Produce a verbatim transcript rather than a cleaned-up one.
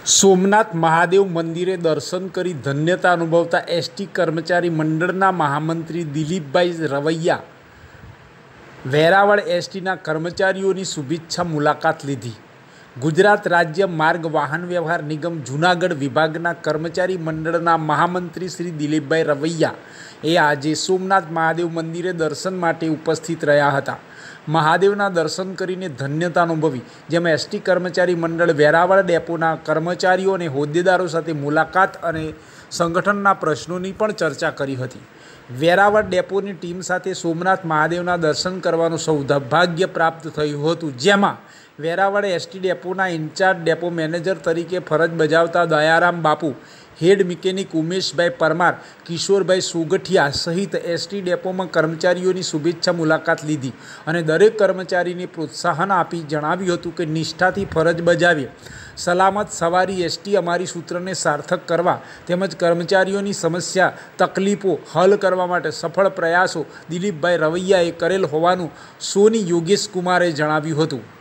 સોમનાથ મહાદેવ મંદિરે દર્શન કરી ધન્યતા અનુભવતા એસટી કર્મચારી મંડળના મહામંત્રી દિલીપભાઈ રવૈયા વેરાવળ એસટીના કર્મચારીઓની શુભેચ્છા મુલાકાત લીધી। ગુજરાત રાજ્ય માર્ગ વાહન વ્યવહાર નિગમ જૂનાગઢ વિભાગના કર્મચારી મંડળના મહામંત્રી શ્રી દિલીપભાઈ રવૈયા એ આજે સોમનાથ મહાદેવ મંદિરે દર્શન માટે ઉપસ્થિત રહ્યા હતા। મહાદેવના દર્શન કરીને ધન્યતા અનુભવી, જેમાં એસટી કર્મચારી મંડળ વેરાવળ ડેપોના કર્મચારીઓ અને હોદ્દેદારો સાથે મુલાકાત અને સંગઠનના પ્રશ્નોની પણ ચર્ચા કરી હતી। વેરાવળ ડેપોની ટીમ સાથે સોમનાથ મહાદેવના દર્શન કરવાનું સૌભાગ્ય પ્રાપ્ત થયું હતું, જેમાં વેરાવળ એસટી ડેપોના ઇન્ચાર્જ ડેપો મેનેજર તરીકે ફરજ બજાવતા દયારામ બાપુ, હેડ મિકેનિક ઉમેશભાઈ પરમાર, કિશોરભાઈ સોગઠિયા સહિત એસટી ડેપોમાં કર્મચારીઓની શુભેચ્છા મુલાકાત લીધી અને દરેક કર્મચારીને પ્રોત્સાહન આપી જણાવ્યું હતું કે નિષ્ઠાથી ફરજ બજાવીએ, સલામત સવારી એસટી અમારી સૂત્રને સાર્થક કરવા તેમજ કર્મચારીઓની સમસ્યા તકલીફો હલ કરવા માટે સફળ પ્રયાસો દિલીપભાઈ રવૈયાએ કરેલ હોવાનું સોની યોગેશ કુમારે જણાવ્યું હતું।